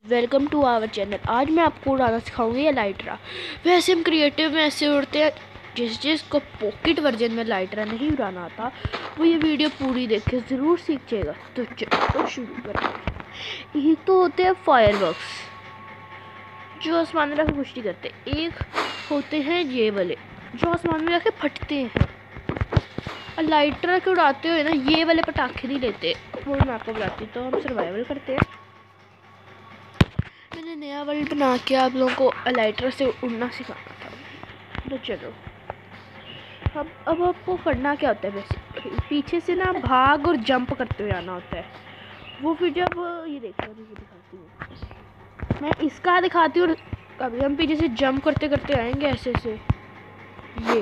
Welcome to our channel. आज मैं आपको उड़ाना सिखाऊंगी ये लाइटरा। वैसे हम क्रिएटिव में ऐसे उड़ते हैं, जिसको पॉकेट वर्जन में लाइटरा नहीं उड़ाना आता वो ये वीडियो पूरी देख के ज़रूर सीख जाएगा। तो चलो शुरू करें। एक तो होते हैं फायरवर्क्स जो आसमान में रख कुछ नहीं करते, एक होते हैं ये वाले जो आसमान में रख फटते हैं। और लाइटरा के उड़ाते हुए ना ये वाले पटाखे नहीं लेते, वो मैं आपको बताती हूँ। तो हम सर्वाइवल करते हैं। मैंने नया वर्ल्ड बना के आप लोगों को लाइटर से उड़ना सिखाना था। तो चलो अब आपको करना क्या होता है, वैसे पीछे से ना भाग और जंप करते हुए आना होता है। वो फिर जब ये देखो दिखाती हूँ, मैं इसका दिखाती हूँ। कभी हम पीछे से जंप करते करते आएंगे ऐसे से, ये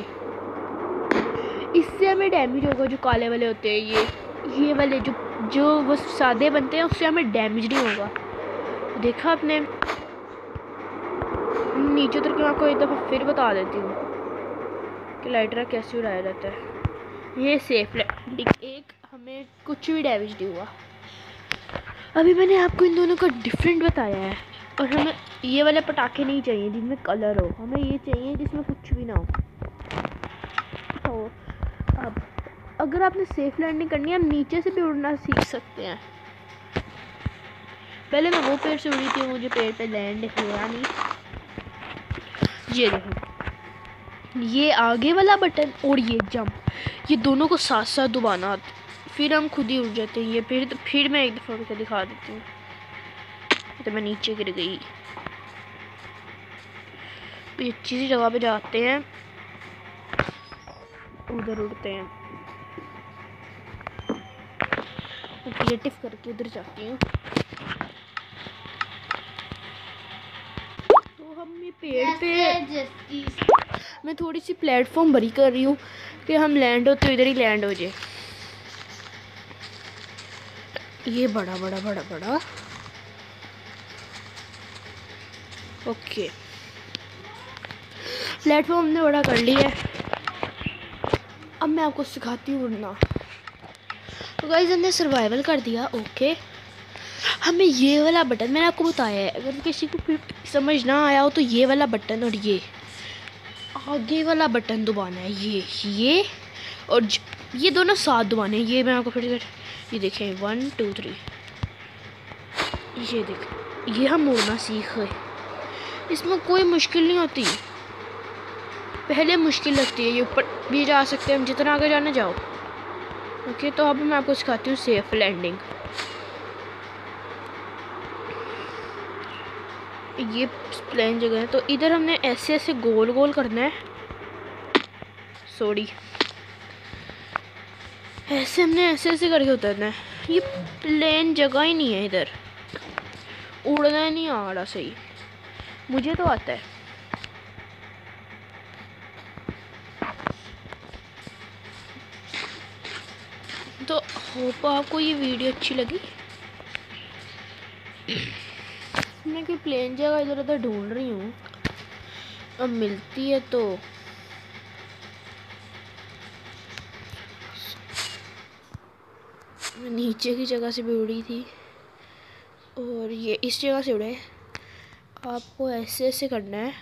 इससे हमें डैमेज होगा। जो काले वाले होते हैं ये वाले जो वो सादे बनते हैं उससे हमें डैमेज नहीं होगा। देखा आपने। नीचे उतर के मैं आपको एक दफ़ा फिर बता देती हूँ कि लाइटरा कैसे उड़ाया जाता है। ये सेफ लैंडिंग, एक हमें कुछ भी डैमेज नहीं हुआ। अभी मैंने आपको इन दोनों का डिफरेंट बताया है। और हमें ये वाले पटाखे नहीं चाहिए जिनमें कलर हो, हमें ये चाहिए जिसमें कुछ भी ना हो। तो अब अगर आपने सेफ लैंडिंग करनी है, आप नीचे से भी उड़ना सीख सकते हैं। पहले मैं वो पेड़ से उड़ी थी, मुझे पेड़ पे लैंड हुआ नहीं। ये देखो, ये आगे वाला बटन और ये जंप, ये दोनों को साथ साथ दबाना, फिर हम खुद ही उड़ जाते हैं। ये फिर मैं एक दफ़ा करके दिखा देती हूँ। तो मैं नीचे गिर गई। तो अच्छी सी जगह पे जाते हैं, उधर उड़ते हैं। क्रिएटिव करके उधर जाती हूँ। तो हम ये पेड़ पे मैं थोड़ी सी प्लेटफॉर्म बड़ी कर रही हूँ कि हम लैंड हो तो इधर ही लैंड हो जाए। ये बड़ा बड़ा बड़ा बड़ा ओके, प्लेटफॉर्म हमने बड़ा कर लिया है। अब मैं आपको सिखाती हूँ उड़ना। तो गाइस हमने सर्वाइवल कर दिया। ओके, हमें ये वाला बटन मैंने आपको बताया है, अगर किसी को फिर समझ ना आया हो तो ये वाला बटन और ये आगे वाला बटन दबाना है। ये और ये दोनों साथ दबाने हैं। ये मैं आपको फिर ये देखें 1 2 3, ये देखें, ये हम उड़ना सीख गए। इसमें कोई मुश्किल नहीं होती, पहले मुश्किल लगती है। ये ऊपर भी जा सकते हैं हम, जितना आगे जाना जाओ। ओके, तो अब मैं आपको सिखाती हूँ सेफ लैंडिंग। ये प्लेन जगह है, तो इधर हमने ऐसे ऐसे गोल गोल करना है। सॉरी, ऐसे हमने ऐसे ऐसे करके उतरना है। ये प्लेन जगह ही नहीं है, इधर उड़ना ही नहीं आ रहा सही। मुझे तो आता है। तो होप आपको ये वीडियो अच्छी लगी। मैं कोई प्लेन जगह इधर उधर ढूंढ रही हूँ, अब मिलती है तो नीचे की जगह से भी उड़ी थी और ये इस जगह से उड़े। आपको ऐसे ऐसे करना है,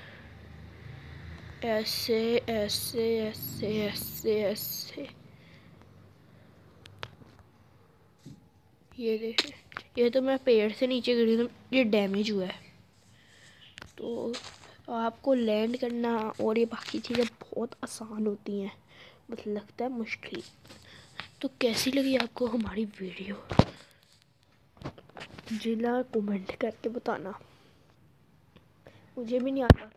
ऐसे ऐसे ऐसे ऐसे ऐसे। ये देखें, ये तो मैं पेड़ से नीचे गिरी तो ये डैमेज हुआ है। तो आपको लैंड करना और ये बाकी चीज़ें बहुत आसान होती हैं, बस लगता है मुश्किल। तो कैसी लगी आपको हमारी वीडियो, जिला कमेंट करके बताना, मुझे भी नहीं आता था।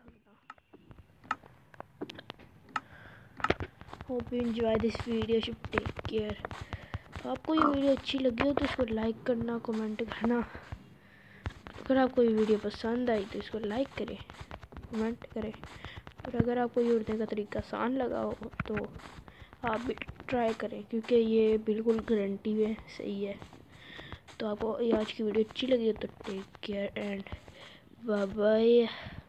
Hope you enjoy this video, should take care. आपको ये वीडियो अच्छी लगी हो तो इसको लाइक करना, कमेंट करना। अगर आपको ये वीडियो पसंद आई तो इसको लाइक करें, कमेंट करें। और अगर आपको ये उड़ने का तरीका आसान लगा हो तो आप भी ट्राई करें, क्योंकि ये बिल्कुल गारंटी में सही है। तो आपको ये आज की वीडियो अच्छी लगी हो तो take care and bye bye.